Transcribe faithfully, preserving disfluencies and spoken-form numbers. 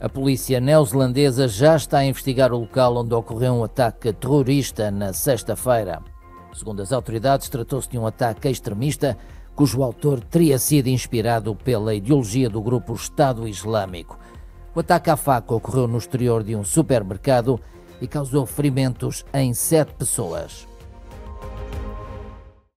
A polícia neozelandesa já está a investigar o local onde ocorreu um ataque terrorista na sexta-feira. Segundo as autoridades, tratou-se de um ataque extremista cujo autor teria sido inspirado pela ideologia do grupo Estado Islâmico. O ataque à faca ocorreu no exterior de um supermercado e causou ferimentos em sete pessoas.